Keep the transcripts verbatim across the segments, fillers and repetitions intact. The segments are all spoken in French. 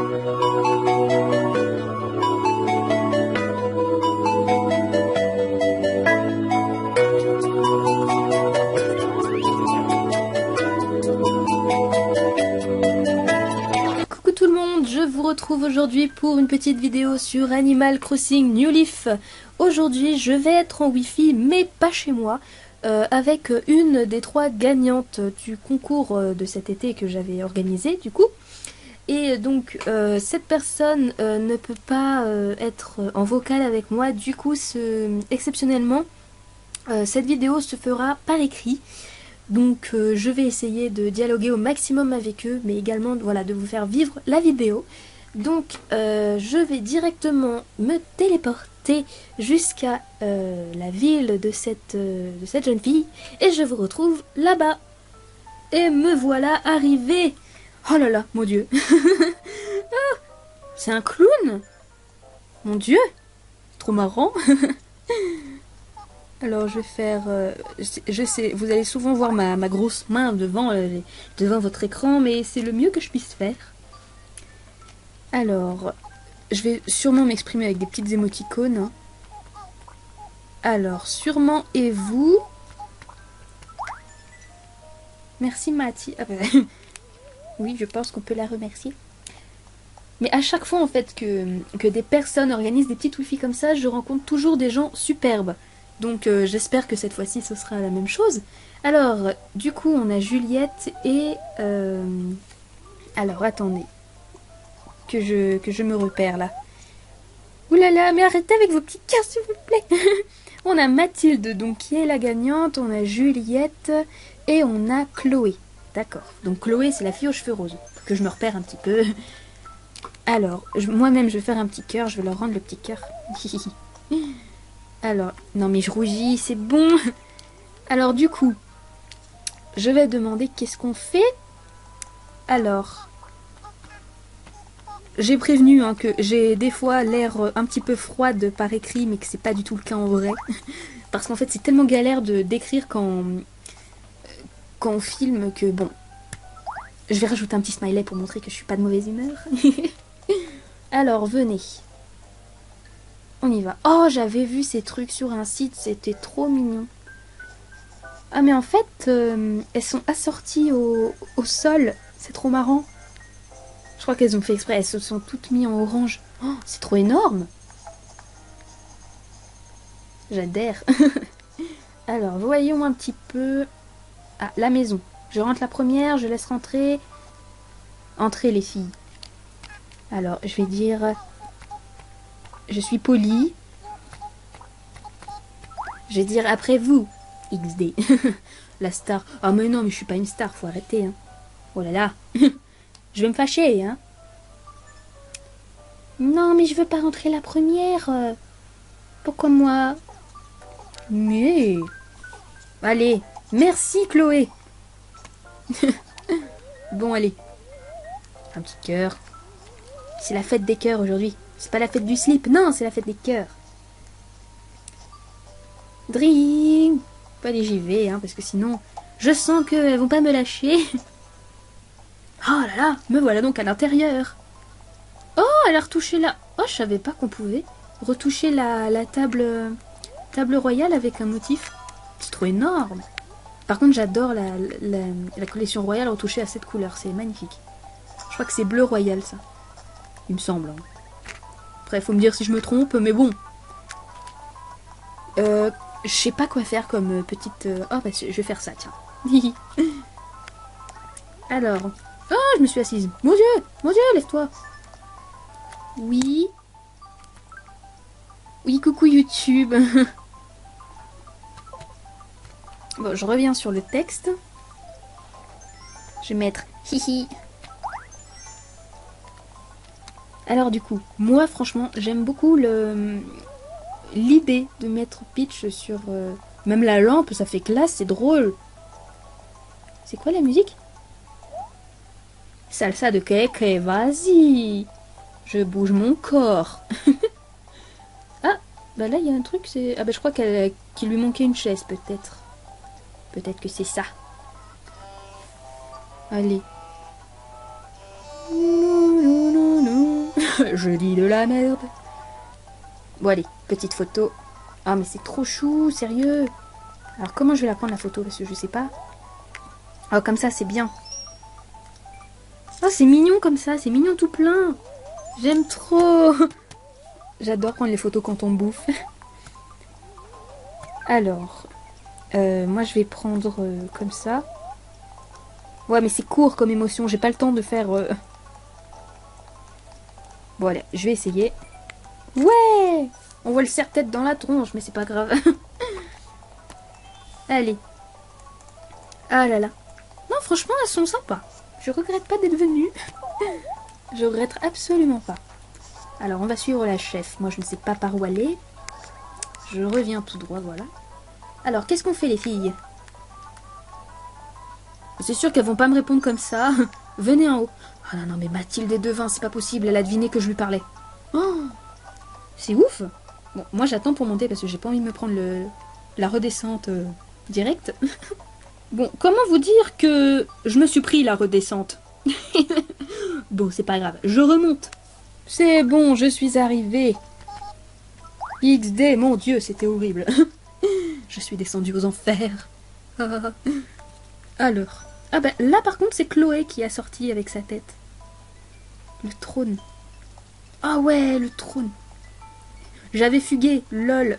Je vous retrouve aujourd'hui pour une petite vidéo sur Animal Crossing New Leaf. Aujourd'hui je vais être en wifi mais pas chez moi, euh, avec une des trois gagnantes du concours de cet été que j'avais organisé du coup. Et donc euh, cette personne euh, ne peut pas euh, être en vocal avec moi, du coup ce, exceptionnellement euh, cette vidéo se fera par écrit. Donc euh, je vais essayer de dialoguer au maximum avec eux, mais également voilà, de vous faire vivre la vidéo. Donc euh, je vais directement me téléporter jusqu'à euh, la ville de cette, euh, de cette jeune fille. Et je vous retrouve là-bas. Et me voilà arrivé. Oh là là, mon Dieu. Ah, c'est un clown. Mon Dieu. Trop marrant. Alors je vais faire, euh, je sais, vous allez souvent voir ma, ma grosse main devant, euh, devant votre écran, mais c'est le mieux que je puisse faire. Alors, je vais sûrement m'exprimer avec des petites émoticônes. Hein. Alors, sûrement et vous. Merci Mathie. Ah, bah, oui, je pense qu'on peut la remercier. Mais à chaque fois en fait que, que des personnes organisent des petites wifi comme ça, je rencontre toujours des gens superbes. Donc euh, j'espère que cette fois-ci ce sera la même chose. Alors, du coup on a Juliette et... Euh... Alors attendez. Que je, que je me repère là. Oulala, mais arrêtez avec vos petits cœurs s'il vous plaît. On a Mathilde donc qui est la gagnante, on a Juliette et on a Chloé. D'accord, donc Chloé c'est la fille aux cheveux roses. Faut que je me repère un petit peu. Alors, moi-même je vais faire un petit cœur, je vais leur rendre le petit cœur. Alors, non mais je rougis, c'est bon. Alors du coup, je vais demander qu'est-ce qu'on fait. Alors, j'ai prévenu hein, que j'ai des fois l'air un petit peu froide par écrit, mais que c'est pas du tout le cas en vrai. Parce qu'en fait, c'est tellement galère de d'écrire quand, quand on filme que bon. Je vais rajouter un petit smiley pour montrer que je suis pas de mauvaise humeur. Alors, venez. On y va. Oh, j'avais vu ces trucs sur un site, c'était trop mignon. Ah, mais en fait, euh, elles sont assorties au, au sol. C'est trop marrant. Je crois qu'elles ont fait exprès. Elles se sont toutes mises en orange. Oh, c'est trop énorme. J'adhère. Alors, voyons un petit peu. Ah, la maison. Je rentre la première, je laisse rentrer. Entrez les filles. Alors, je vais dire... Je suis polie. Je vais dire après vous, X D. La star. Ah mais non, mais je suis pas une star, faut arrêter. Hein. Oh là là. Je vais me fâcher. Hein. Non, mais je veux pas rentrer la première. Pourquoi moi? Mais... Allez, merci Chloé. Bon, allez. Un petit cœur. C'est la fête des cœurs aujourd'hui. C'est pas la fête du slip, non, c'est la fête des cœurs. Drink. Pas les J V, hein, parce que sinon, je sens qu'elles vont pas me lâcher. Oh là là, me voilà donc à l'intérieur. Oh, elle a retouché la... Oh, je savais pas qu'on pouvait retoucher la, la table, table royale avec un motif. C'est trop énorme. Par contre, j'adore la, la, la collection royale retouchée à cette couleur, c'est magnifique. Je crois que c'est bleu royal, ça. Il me semble, hein. Après, faut me dire si je me trompe, mais bon. Euh, je sais pas quoi faire comme petite... Euh... Oh, bah, je vais faire ça, tiens. Alors... Oh, je me suis assise. Mon Dieu, mon Dieu, lève-toi. Oui. Oui, coucou YouTube. Bon, je reviens sur le texte. Je vais mettre hihi. Alors du coup, moi franchement, j'aime beaucoup le l'idée de mettre Peach sur... Euh, même la lampe, ça fait classe, c'est drôle. C'est quoi la musique? Salsa de cake, vas-y. Je bouge mon corps. Ah, bah là il y a un truc, c'est... Ah bah je crois qu'elle qu'il lui manquait une chaise peut-être. Peut-être que c'est ça. Allez. Je dis de la merde. Bon allez, petite photo. Ah mais c'est trop chou, sérieux. Alors comment je vais la prendre la photo, parce que je sais pas. Oh comme ça c'est bien. Oh c'est mignon comme ça, c'est mignon tout plein. J'aime trop. J'adore prendre les photos quand on bouffe. Alors, euh, moi je vais prendre euh, comme ça. Ouais mais c'est court comme émotion, j'ai pas le temps de faire... Euh... Bon allez, je vais essayer. Ouais, on voit le serre-tête dans la tronche, mais c'est pas grave. Allez. Ah là là. Non franchement elles sont sympas. Je regrette pas d'être venue. Je regrette absolument pas. Alors on va suivre la chef. Moi je ne sais pas par où aller. Je reviens tout droit, voilà. Alors qu'est-ce qu'on fait les filles? C'est sûr qu'elles vont pas me répondre comme ça. Venez en haut. Ah non non mais Mathilde est devin, c'est pas possible. Elle a deviné que je lui parlais. Oh, c'est ouf. Bon moi j'attends pour monter parce que j'ai pas envie de me prendre le la redescente euh, directe. Bon comment vous dire que je me suis pris la redescente. Bon c'est pas grave, je remonte. C'est bon, je suis arrivée. X D, mon Dieu, c'était horrible. Je suis descendue aux enfers. Alors. Ah ben là par contre c'est Chloé qui a sorti avec sa tête. Le trône. Ah ouais, le trône. J'avais fugué, lol.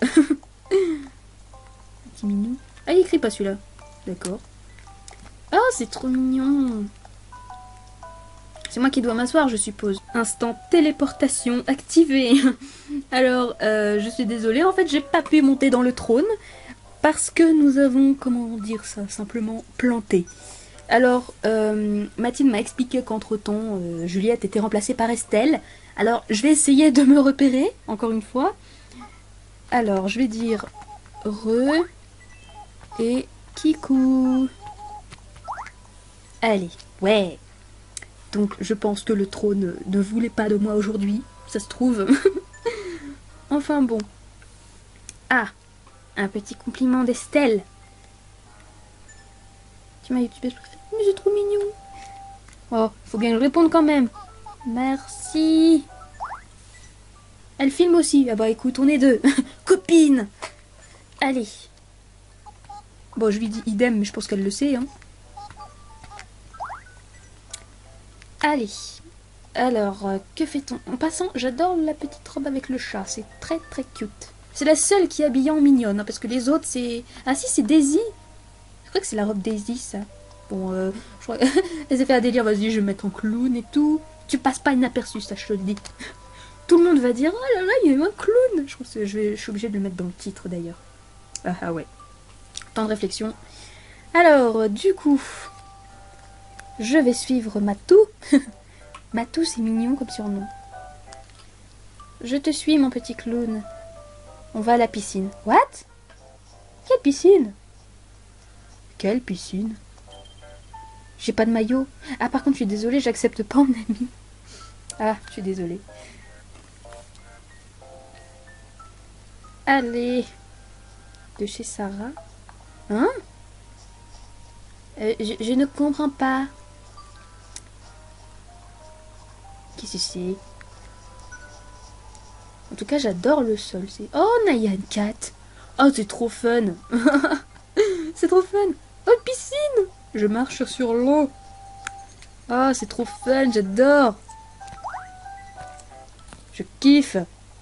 Petit mignon. Ah il écrit pas celui-là. D'accord. Oh c'est trop mignon. C'est moi qui dois m'asseoir, je suppose. Instant téléportation activé. Alors, euh, je suis désolée, en fait, j'ai pas pu monter dans le trône parce que nous avons, comment dire ça, simplement planté. Alors, euh, Mathilde m'a expliqué qu'entre-temps, euh, Juliette était remplacée par Estelle. Alors, je vais essayer de me repérer, encore une fois. Alors, je vais dire re et kikou. Allez, ouais. Donc je pense que le trône ne voulait pas de moi aujourd'hui, ça se trouve. Enfin bon. Ah, un petit compliment d'Estelle. Tu m'as youtubé préférée. Mais c'est trop mignon. Oh, faut bien le répondre quand même. Merci. Elle filme aussi. Ah bah écoute, on est deux. Copine. Allez. Bon, je lui dis idem, mais je pense qu'elle le sait, hein. Allez. Alors, euh, que fait-on? En passant, j'adore la petite robe avec le chat. C'est très très cute. C'est la seule qui est habillée en mignonne, hein, parce que les autres, c'est... Ah si, c'est Daisy. Je crois que c'est la robe Daisy, ça. Bon, euh, je crois... Elle s'est fait un délire, vas-y, je vais me mettre en clown et tout. Tu passes pas inaperçu, ça, je te le dis. Tout le monde va dire, oh là là, il y a eu un clown. Je pense que je, vais... je suis obligée de le mettre dans le titre, d'ailleurs. Ah, ah ouais. Temps de réflexion. Alors, du coup... Je vais suivre Matou. Matou, c'est mignon comme surnom. Je te suis, mon petit clown. On va à la piscine. What? Quelle piscine? Quelle piscine? J'ai pas de maillot. Ah, par contre, je suis désolée, j'accepte pas en ami. Ah, je suis désolée. Allez. De chez Sarah. Hein? euh, je, je ne comprends pas. Qu'est-ce que c'est? En tout cas, j'adore le sol. C'est oh, Nyan Cat. Oh, c'est trop fun. C'est trop fun. Oh, une piscine. Je marche sur l'eau. Oh, c'est trop fun. J'adore. Je kiffe.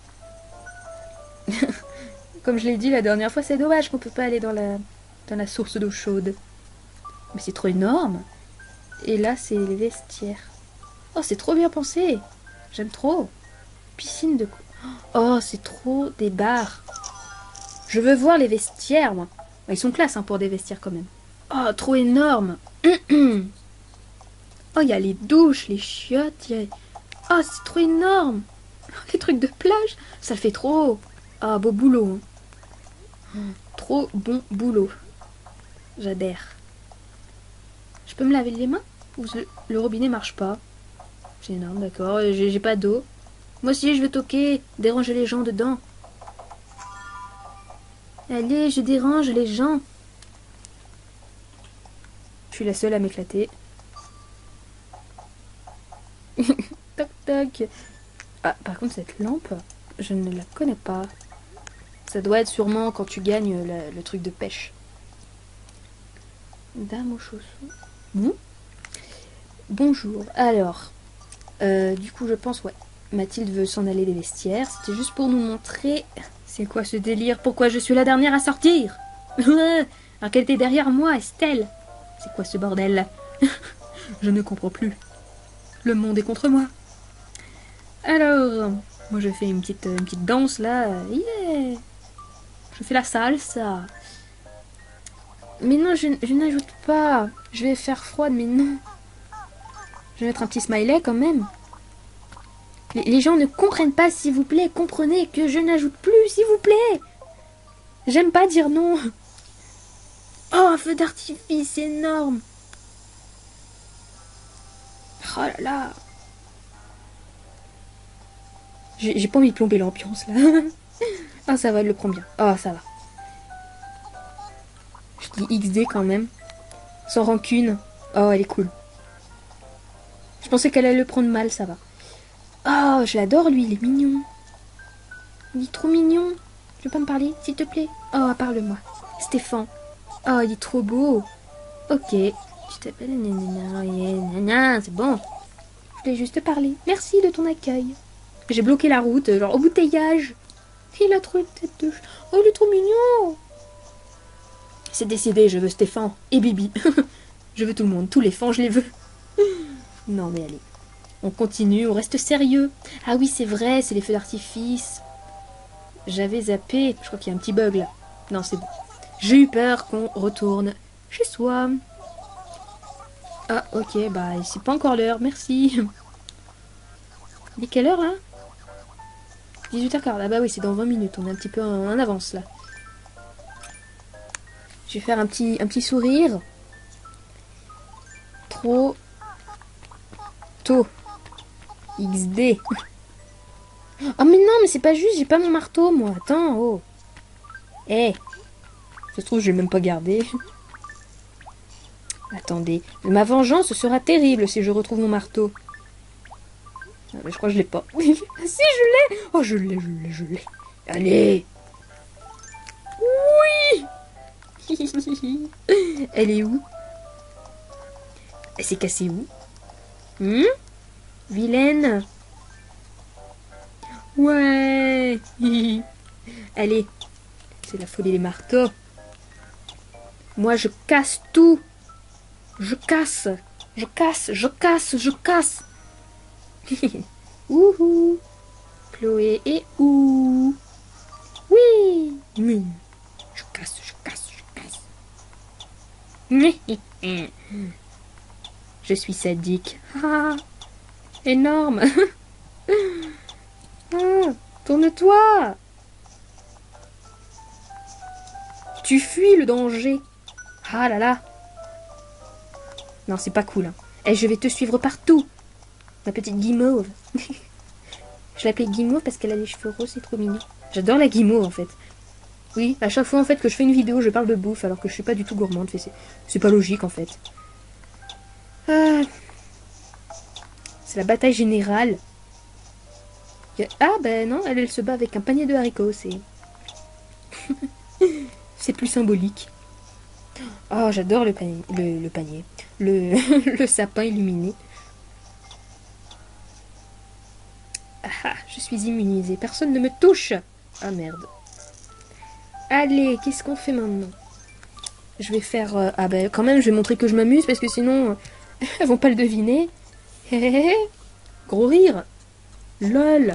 Comme je l'ai dit la dernière fois, c'est dommage qu'on peut pas aller dans la, dans la source d'eau chaude. Mais c'est trop énorme. Et là, c'est les vestiaires. Oh, c'est trop bien pensé. J'aime trop. Piscine de... Oh, c'est trop des bars. Je veux voir les vestiaires, moi. Ils sont classe hein, pour des vestiaires quand même. Oh, trop énorme. Oh, il y a les douches, les chiottes. Y a... Oh, c'est trop énorme. Les trucs de plage, ça fait trop. Ah, beau boulot. Hein. Trop bon boulot. J'adhère. Je peux me laver les mains? Ou le robinet marche pas? C'est énorme, d'accord. J'ai pas d'eau. Moi aussi, je vais toquer, déranger les gens dedans. Allez, je dérange les gens. Je suis la seule à m'éclater. Toc toc. Ah, par contre, cette lampe, je ne la connais pas. Ça doit être sûrement quand tu gagnes le, le truc de pêche. Dame aux chaussons. Bon. Bonjour. Alors, euh, du coup, je pense, ouais. Mathilde veut s'en aller des vestiaires. C'était juste pour nous montrer... C'est quoi ce délire? Pourquoi je suis la dernière à sortir? Alors qu'elle était derrière moi, Estelle. C'est quoi ce bordel? Je ne comprends plus. Le monde est contre moi. Alors, moi je fais une petite, une petite danse là. Yeah. Je fais la salsa. Mais non, je, je n'ajoute pas. Je vais faire froide, mais non. Je vais mettre un petit smiley quand même. Les, les gens ne comprennent pas, s'il vous plaît. Comprenez que je n'ajoute plus, s'il vous plaît. J'aime pas dire non. Oh, un feu d'artifice énorme. Oh là là. J'ai pas envie de plomber l'ambiance là. Ah, ça va, elle le prend bien. Ah, ça va. Je dis X D quand même. Sans rancune. Oh, elle est cool. Je pensais qu'elle allait le prendre mal, ça va. Oh, je l'adore lui, il est mignon. Il est trop mignon. Tu veux pas me parler, s'il te plaît? Oh, parle-moi. Stéphane. Oh, il est trop beau. Ok. Tu t'appelles Nana, c'est bon. Je voulais juste te parler. Merci de ton accueil. J'ai bloqué la route, genre embouteillage. Il a trop une tête de... Oh, il est trop mignon. C'est décidé, je veux Stéphane et Bibi. Je veux tout le monde, tous les fans, je les veux. Non, mais allez. On continue, on reste sérieux. Ah oui, c'est vrai, c'est les feux d'artifice. J'avais zappé. Je crois qu'il y a un petit bug là. Non, c'est bon. J'ai eu peur qu'on retourne chez soi. Ah, ok, bah, c'est pas encore l'heure, merci. Il est quelle heure là? dix-huit heures quinze. Ah bah oui, c'est dans vingt minutes. On est un petit peu en, en avance là. Je vais faire un petit, un petit sourire. Trop tôt. X D. Oh mais non, mais c'est pas juste, j'ai pas mon marteau moi. Attends, oh. Eh. Hey. Ça se trouve, je vais même pas garder. Attendez. Ma vengeance sera terrible si je retrouve mon marteau. Ah, mais je crois que je l'ai pas. Si, je l'ai. Oh, je l'ai, je l'ai, je l'ai. Allez. Oui. Elle est où? Elle s'est cassée où? Hmm? Vilaine. Ouais. Allez. C'est la folie des marteaux. Moi, je casse tout. Je casse. Je casse. Je casse. Je casse. Ouhou. Chloé et où? Oui. Oui. Je casse. Je casse. Je casse. Je suis sadique. Ah, énorme. Ah, tourne-toi. Tu fuis le danger. Ah là là. Non, c'est pas cool. Hein. Et je vais te suivre partout. Ma petite guimauve. Je l'appelais guimauve parce qu'elle a les cheveux roses, c'est trop mignon. J'adore la guimauve en fait. Oui, à chaque fois en fait que je fais une vidéo, je parle de bouffe alors que je suis pas du tout gourmande. C'est pas logique en fait. Ah. C'est la bataille générale. Ah ben non, elle, elle se bat avec un panier de haricots, c'est... C'est plus symbolique. Oh, j'adore le panier, le, le panier, le, le sapin illuminé. Ah, je suis immunisée, personne ne me touche. Ah merde. Allez, qu'est-ce qu'on fait maintenant? Je vais faire... Euh, ah ben quand même, je vais montrer que je m'amuse parce que sinon, euh, elles vont pas le deviner. Hé hé hé. Gros rire. Lol.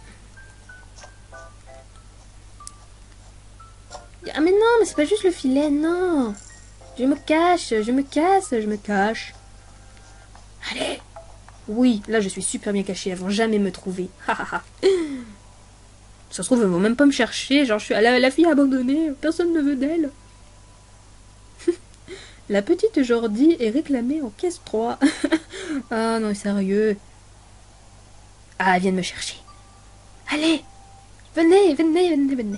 Ah mais non, mais c'est pas juste le filet, non. Je me cache, je me casse, je me cache. Allez. Oui, là je suis super bien cachée, elles vont jamais me trouver. Ça se trouve, elles vont même pas me chercher, genre je suis la, la fille abandonnée, personne ne veut d'elle. La petite Jordi est réclamée en caisse trois. Ah non, sérieux. Ah, elle vient de me chercher. Allez, venez, venez, venez, venez.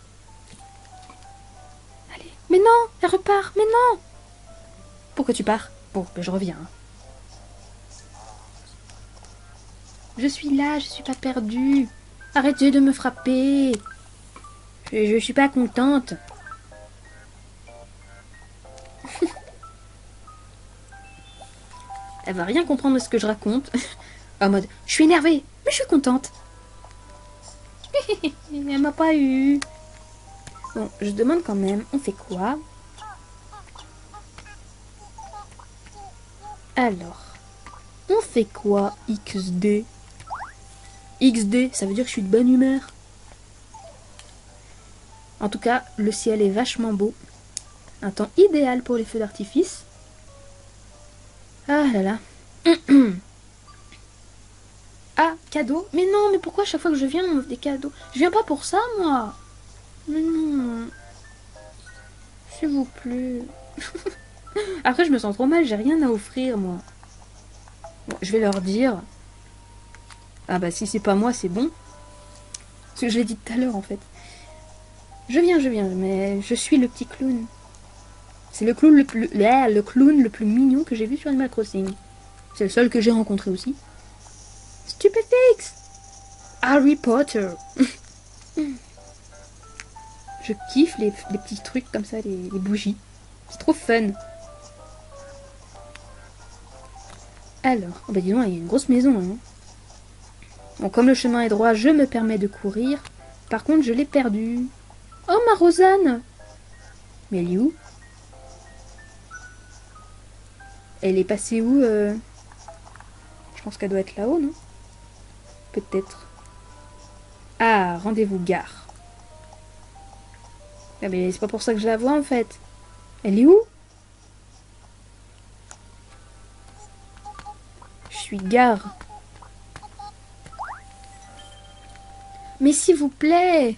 Allez. Mais non, elle repart, mais non. Pourquoi tu pars? Bon, ben je reviens. Hein. Je suis là, je suis pas perdue. Arrêtez de me frapper. Je, je suis pas contente. Elle va rien comprendre de ce que je raconte. En mode, je suis énervée, mais je suis contente. Elle m'a pas eu. Bon, je demande quand même, on fait quoi? Alors, on fait quoi, X D? X D, ça veut dire que je suis de bonne humeur. En tout cas, le ciel est vachement beau. Un temps idéal pour les feux d'artifice. Ah là là. Ah, cadeau? Mais non, mais pourquoi chaque fois que je viens, on m'offre des cadeaux? Je viens pas pour ça, moi. Mais non. S'il vous plaît. Après, je me sens trop mal, j'ai rien à offrir, moi. Bon, je vais leur dire. Ah bah, si c'est pas moi, c'est bon. Parce que je l'ai dit tout à l'heure, en fait. Je viens, je viens, mais je suis le petit clown. C'est le clown le plus, le clown le plus mignon que j'ai vu sur Animal Crossing. C'est le seul que j'ai rencontré aussi. Stupefix! Harry Potter! Je kiffe les, les petits trucs comme ça, les, les bougies. C'est trop fun. Alors, oh bah dis donc, il y a une grosse maison. Hein. Bon, comme le chemin est droit, je me permets de courir. Par contre, je l'ai perdu. Oh, ma Rosanne! Mais elle est où? Elle est passée où euh... Je pense qu'elle doit être là-haut, non? Peut-être. Ah, rendez-vous gare. Ah, mais c'est pas pour ça que je la vois, en fait. Elle est où? Je suis gare. Mais s'il vous plaît!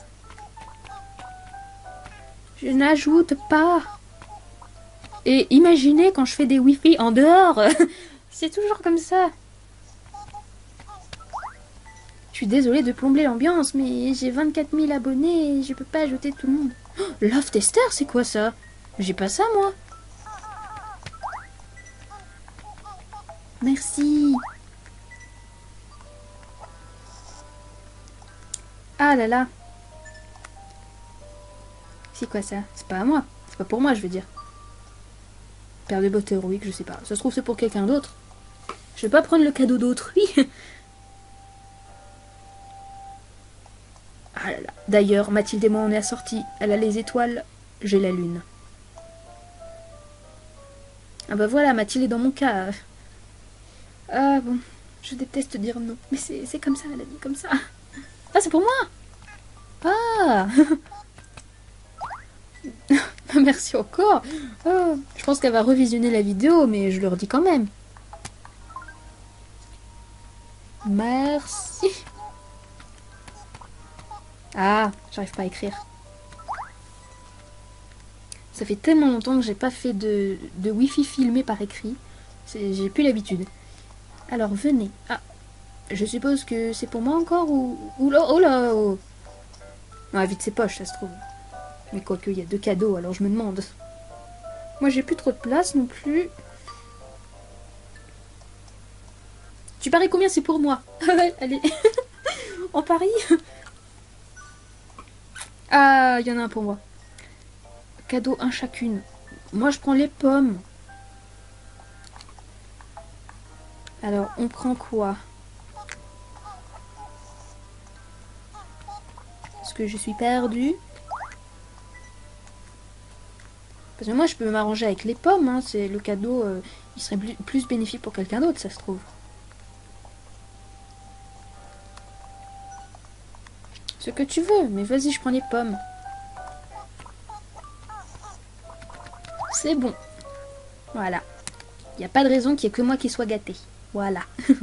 Je n'ajoute pas. Et imaginez quand je fais des wifi en dehors. C'est toujours comme ça. Je suis désolée de plomber l'ambiance, mais j'ai vingt-quatre mille abonnés et je peux pas ajouter tout le monde. Oh, Love Tester, c'est quoi ça? J'ai pas ça, moi. Merci. Ah là là. C'est quoi ça? C'est pas à moi. C'est pas pour moi, je veux dire. Paire de bottes héroïques, je sais pas. Ça se trouve, c'est pour quelqu'un d'autre. Je vais pas prendre le cadeau d'autrui. Ah là là. D'ailleurs, Mathilde et moi, on est assortis. Elle a les étoiles, j'ai la lune. Ah bah voilà, Mathilde est dans mon cas. Ah bon, je déteste dire non. Mais c'est comme ça, elle a dit comme ça. Ah, c'est pour moi. Ah. Merci encore. Oh, je pense qu'elle va revisionner la vidéo, mais je leur dis quand même. Merci. Ah, j'arrive pas à écrire. Ça fait tellement longtemps que j'ai pas fait de, de wifi filmé par écrit. J'ai plus l'habitude. Alors, venez. Ah, je suppose que c'est pour moi encore ou... ou là, oh là oh. Non, elle vide ses poches, ça se trouve. Mais quoique, il y a deux cadeaux, alors je me demande. Moi, j'ai plus trop de place non plus. Tu paries combien c'est pour moi? Allez. On parie. Ah, il y en a un pour moi. Cadeau, un chacune. Moi, je prends les pommes. Alors, on prend quoi? Est-ce que je suis perdue? Parce que moi, je peux m'arranger avec les pommes. Hein. C'est le cadeau, euh, il serait plus bénéfique pour quelqu'un d'autre, ça se trouve. Ce que tu veux, mais vas-y, je prends les pommes. C'est bon. Voilà. Il n'y a pas de raison qu'il n'y ait que moi qui soit gâtée. Voilà.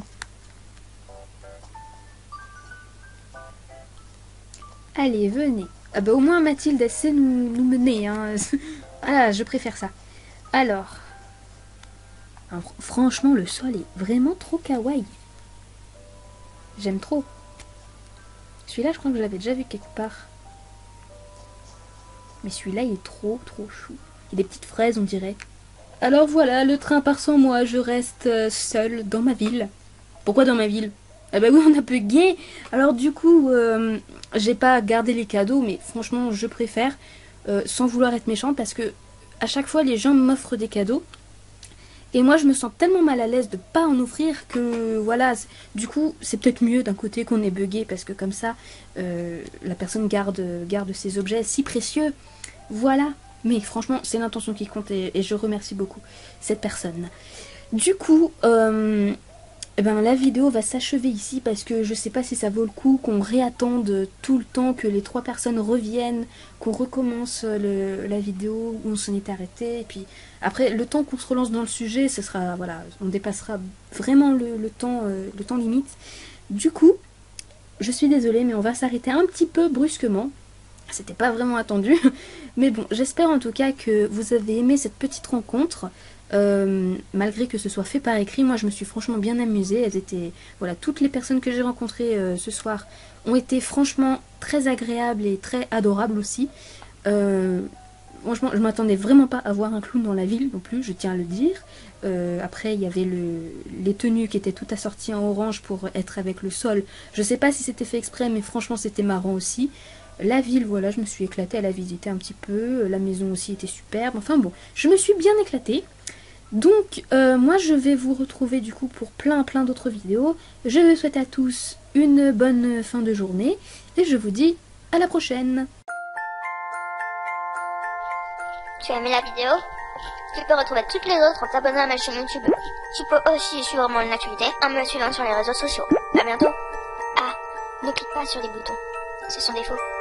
Allez, venez. Ah bah au moins Mathilde, elle sait nous, nous mener. Hein. Ah, je préfère ça. Alors. Alors. Franchement, le sol est vraiment trop kawaii. J'aime trop. Celui-là, je crois que je l'avais déjà vu quelque part. Mais celui-là, il est trop, trop chou. Il y a des petites fraises, on dirait. Alors voilà, le train part sans moi. Je reste seule dans ma ville. Pourquoi dans ma ville? Ah bah oui, on a bugué. Alors du coup, euh, j'ai pas gardé les cadeaux, mais franchement, je préfère, euh, sans vouloir être méchante, parce que à chaque fois, les gens m'offrent des cadeaux. Et moi, je me sens tellement mal à l'aise de pas en offrir que voilà. Du coup, c'est peut-être mieux d'un côté qu'on ait bugué, parce que comme ça, euh, la personne garde, garde ses objets si précieux. Voilà. Mais franchement, c'est l'intention qui compte et, et je remercie beaucoup cette personne. Du coup, euh, eh ben, la vidéo va s'achever ici parce que je sais pas si ça vaut le coup qu'on réattende tout le temps que les trois personnes reviennent, qu'on recommence le, la vidéo où on s'en est arrêté. Et puis après, le temps qu'on se relance dans le sujet, ce sera, voilà, on dépassera vraiment le, le temps, euh, le temps limite. Du coup, je suis désolée, mais on va s'arrêter un petit peu brusquement. C'était pas vraiment attendu, mais bon, j'espère en tout cas que vous avez aimé cette petite rencontre. Euh, malgré que ce soit fait par écrit, moi je me suis franchement bien amusée. Elles étaient, voilà, toutes les personnes que j'ai rencontrées euh, ce soir ont été franchement très agréables et très adorables aussi. Euh, franchement, je m'attendais vraiment pas à voir un clown dans la ville non plus, je tiens à le dire. Euh, après, il y avait le, les tenues qui étaient toutes assorties en orange pour être avec le sol. Je sais pas si c'était fait exprès, mais franchement c'était marrant aussi. La ville, voilà, je me suis éclatée à la visiter un petit peu. La maison aussi était superbe. Enfin bon, je me suis bien éclatée. Donc, euh, moi, je vais vous retrouver du coup pour plein, plein d'autres vidéos. Je vous souhaite à tous une bonne fin de journée. Et je vous dis à la prochaine. Tu as aimé la vidéo? Tu peux retrouver toutes les autres en t'abonnant à ma chaîne YouTube. Tu peux aussi suivre mon actualité en me suivant sur les réseaux sociaux. À bientôt. Ah, ne clique pas sur les boutons. Ce sont des faux.